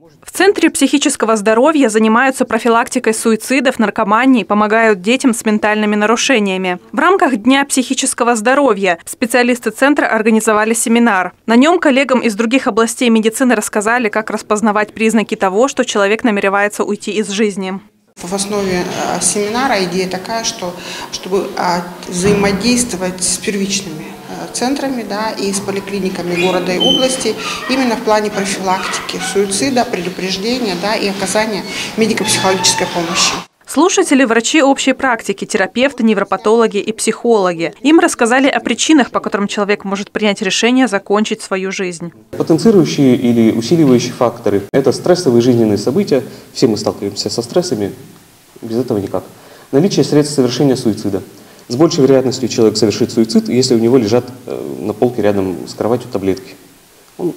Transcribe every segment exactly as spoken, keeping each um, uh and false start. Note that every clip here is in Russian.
В Центре психического здоровья занимаются профилактикой суицидов, наркомании, помогают детям с ментальными нарушениями. В рамках Дня психического здоровья специалисты Центра организовали семинар. На нем коллегам из других областей медицины рассказали, как распознавать признаки того, что человек намеревается уйти из жизни. В основе семинара идея такая, что чтобы взаимодействовать с первичными центрами, да, и с поликлиниками города и области именно в плане профилактики суицида, предупреждения, да, и оказания медико-психологической помощи. Слушатели – врачи общей практики, терапевты, невропатологи и психологи. Им рассказали о причинах, по которым человек может принять решение закончить свою жизнь. Потенцирующие или усиливающие факторы – это стрессовые жизненные события. Все мы сталкиваемся со стрессами, без этого никак. Наличие средств совершения суицида. С большей вероятностью человек совершит суицид, если у него лежат на полке рядом с кроватью таблетки. Он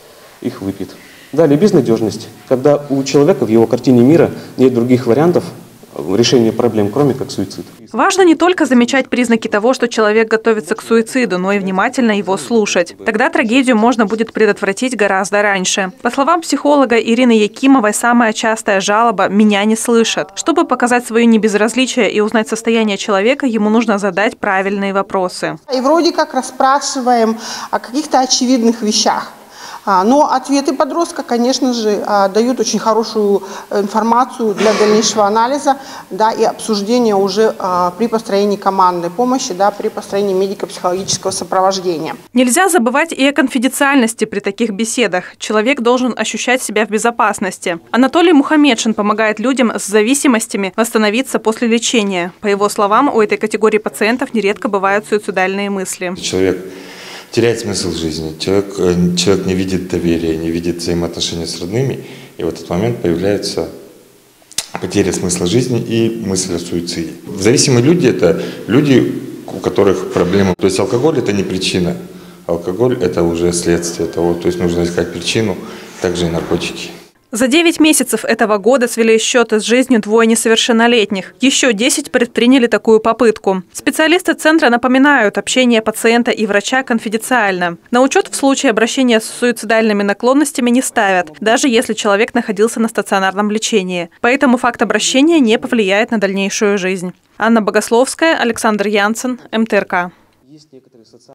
их выпьет. Далее безнадежность. Когда у человека в его картине мира нет других вариантов решения проблем, кроме как суицид. Важно не только замечать признаки того, что человек готовится к суициду, но и внимательно его слушать. Тогда трагедию можно будет предотвратить гораздо раньше. По словам психолога Ирины Якимовой, самая частая жалоба «меня не слышат». Чтобы показать свое небезразличие и узнать состояние человека, ему нужно задать правильные вопросы. И вроде как расспрашиваем о каких-то очевидных вещах. Но ответы подростка, конечно же, дают очень хорошую информацию для дальнейшего анализа, да, и обсуждения уже при построении командной помощи, да, при построении медико-психологического сопровождения. Нельзя забывать и о конфиденциальности при таких беседах. Человек должен ощущать себя в безопасности. Анатолий Мухамедшин помогает людям с зависимостями восстановиться после лечения. По его словам, у этой категории пациентов нередко бывают суицидальные мысли. Человек теряет смысл жизни, человек, человек не видит доверия, не видит взаимоотношений с родными, и в этот момент появляется потеря смысла жизни и мысль о суициде. Зависимые люди – это люди, у которых проблемы. То есть алкоголь – это не причина, алкоголь – это уже следствие того, то есть нужно искать причину, также и наркотики. За девять месяцев этого года свели счеты с жизнью двое несовершеннолетних. Еще десять предприняли такую попытку. Специалисты Центра напоминают, общение пациента и врача конфиденциально. На учет в случае обращения с суицидальными наклонностями не ставят, даже если человек находился на стационарном лечении. Поэтому факт обращения не повлияет на дальнейшую жизнь. Анна Богословская, Александр Янсен, эм тэ эр ка.